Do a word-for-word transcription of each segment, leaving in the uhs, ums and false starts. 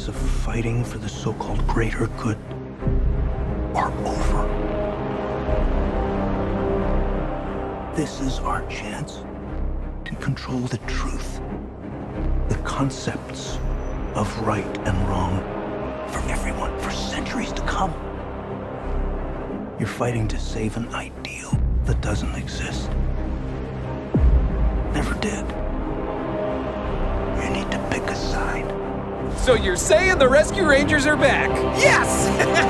days of fighting for the so-called greater good are over. This is our chance to control the truth, the concepts of right and wrong for everyone for centuries to come. You're fighting to save an ideal that doesn't exist. Never did. You need to pick a side. So you're saying the Rescue Rangers are back? Yes!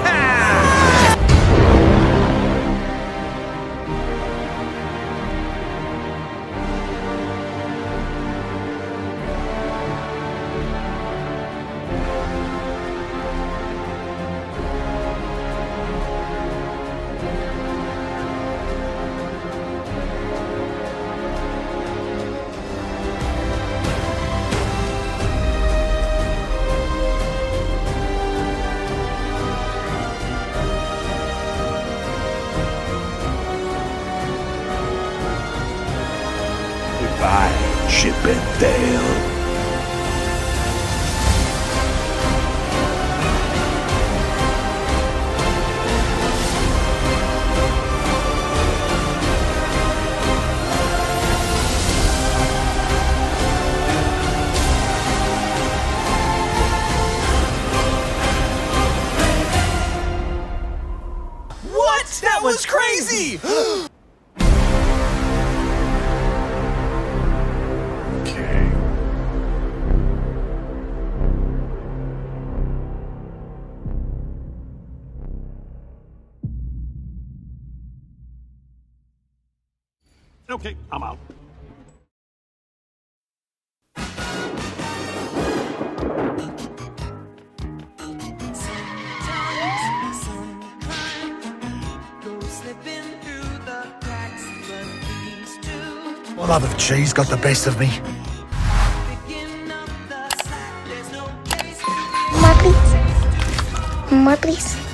Goodbye, ship and veil. What? That was crazy! Okay, I'm out. What love of cheese got the best of me? More please. More please.